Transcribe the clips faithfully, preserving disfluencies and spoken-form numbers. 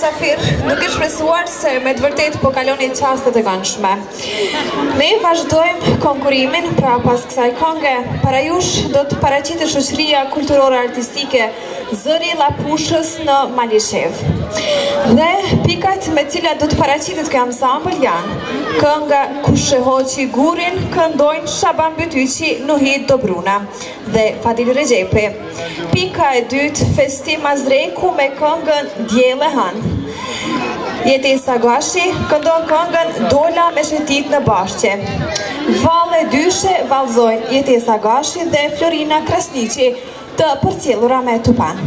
Shafir nuk është shpresuar se me të vërtet po kaloni qastet e këndshme. Ne vazhdojmë konkurimin, pra pas kësaj kënge, para jush do të paraqitet shoqëria kulturore artistike Zëri Lapushës në Malishev. Dhe pikat me cilat do të paraqitet kjo ansambël janë kënga Kushe hoqi gurin, këndojnë Shaban Bytyqi, Nuhit Dobruna dhe Fadil Rexhepi. Pika e dytë, Festim Mazreku me këngën Djele Han. Jetesa Gashi këndon këngën Dola me shetit në bashqe. Valle dyshe vallëzojnë Jetesa Gashi dhe Florina Krasniqi, të përcjellura me tupan.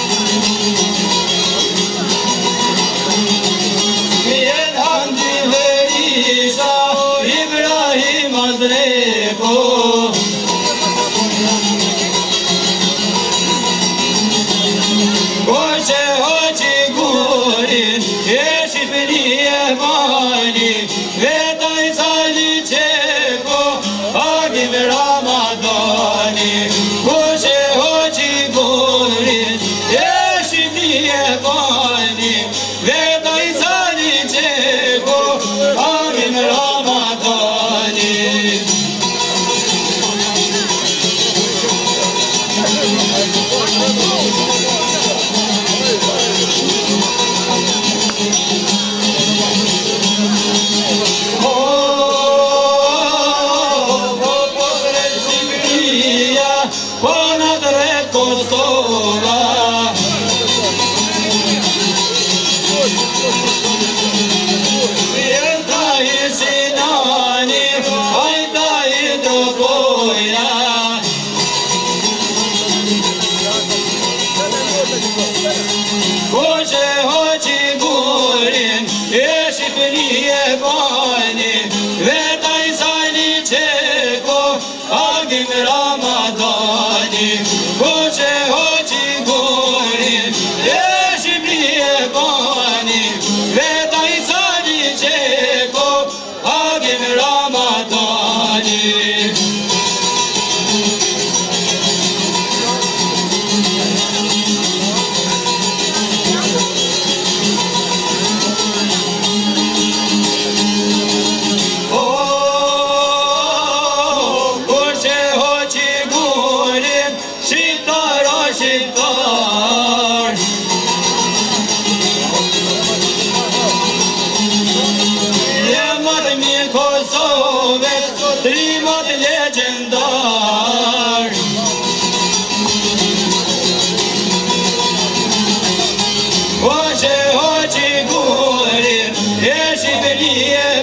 Bien, Andy, Dio